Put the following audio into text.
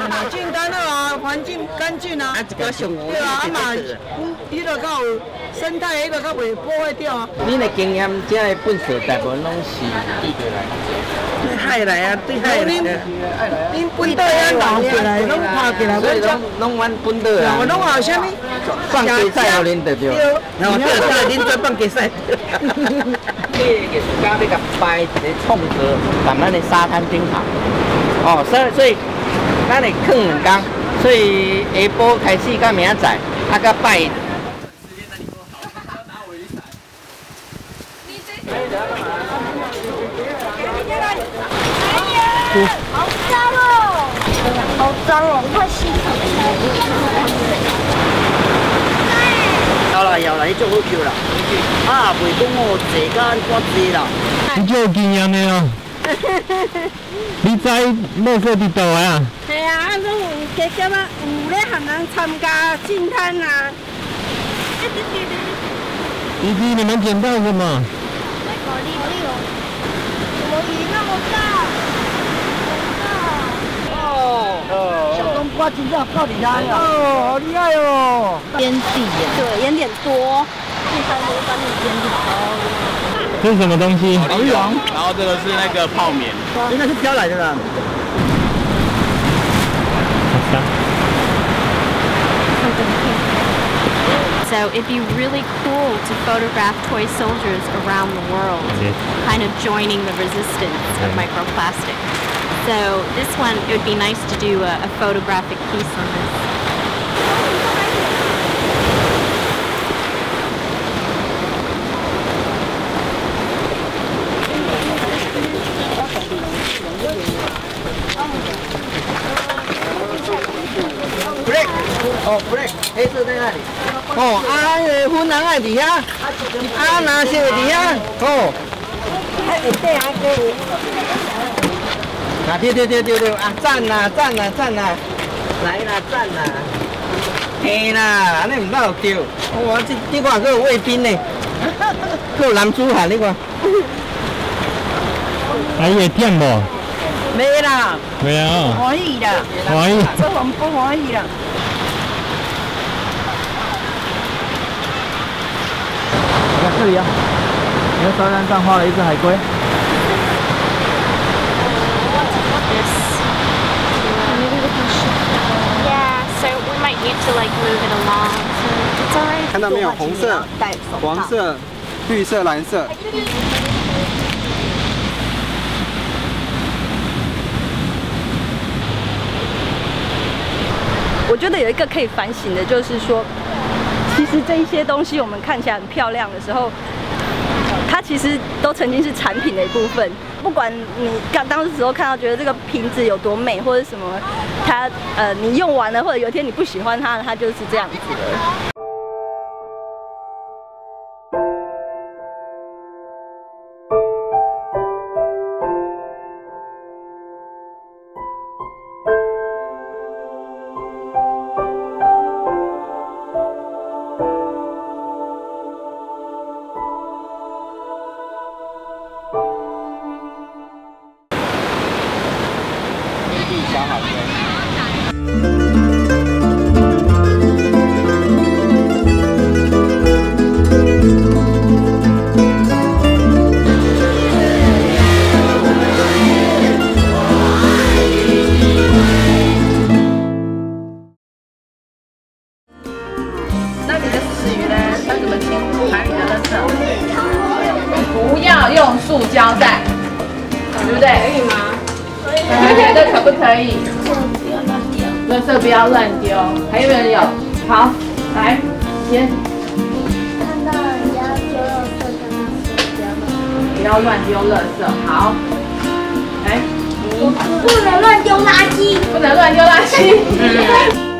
净干啊，环境干净啊。对啊，嘛，迄个较有生态，迄个较袂破坏掉啊。 你的经验，这个粪扫大部分拢是地对来。对海来啊，对海来的。 恁本岛遐捞起来，拢拍起来， 所以拢阮本岛啊。 我拢有啥物？ 放鸡赛互恁得着。然后这个恁做放鸡赛。这个暑假要甲摆一个创歌，在咱的沙滩顶头。哦，所以咱会放2天，所以下晡开始到明仔载，啊，甲拜。 好脏哦！好脏哦！快洗手！ 有啦，你做好叫啦。啊，袂讲哦，坐甲你多济啦。 你就有经验的哦。你知垃圾伫倒啊？ 系啊，拢有加减啊，有咧和人参加净滩啊。 弟弟，你们捡到什么？ 我鱼那么大， 小冬瓜真正够厉害哦，好厉害哦！ 烟蒂耶，对，盐点多，净滩都专门盐点多。 这是什么东西？ 好利王，然后这个是那个泡棉， 应该是飘来的啦。 So it'd be really cool to photograph toy soldiers around the world, kind of joining the resistance of microplastic. So this one, it would be nice to do a photographic piece on this. break， 哦 break， 黑色在那里。哦，个粉红爱伫遐，蓝色伫遐，哦。 对啊，对。 啊，对，啊，赞啦，来啦，赞啦。嘿啦，安尼唔到对。哇，这看还有卫兵呢，还有男子汉，你看。 还会忝无？ 没啦。 没有。 欢喜啦。 欢喜。 这我们不欢喜啦。 在这里啊，你的沙滩上画了一只海龟。 Yeah, so we might need to like move it along. It's alright. 看到没有？红色、黄色、绿色、蓝色。 我觉得有一个可以反省的，就是说，其实这一些东西我们看起来很漂亮的时候，它其实都曾经是产品的一部分。不管你当时候看到觉得这个瓶子有多美，或者什么，它你用完了，或者有一天你不喜欢它，它就是这样子的。 小海龟。 那你的死鱼呢？它怎么清海里的垃圾？不要用塑胶袋，对不对？可以吗？你们觉得可不可以？垃圾不要乱丢。还有没有人有？好，来，先。 看到人家丢垃圾， 不要乱丢垃圾。好，来， 不能乱丢垃圾。 不能乱丢垃圾。